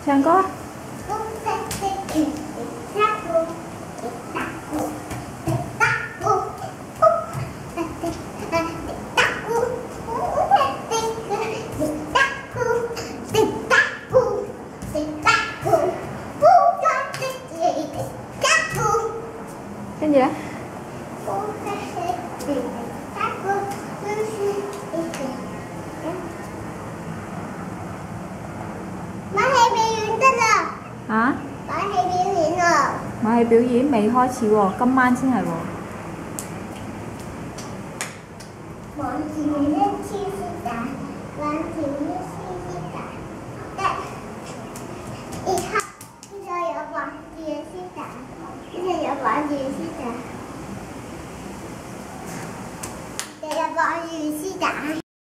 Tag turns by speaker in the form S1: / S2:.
S1: 唱歌。唱gì đấy?
S2: Má hay biểu diễn真啦！
S1: Hả?
S2: Má hay表演啊！
S1: 馬戲表演未開始喎，今晚先係喎。
S2: 往前面超時大，往前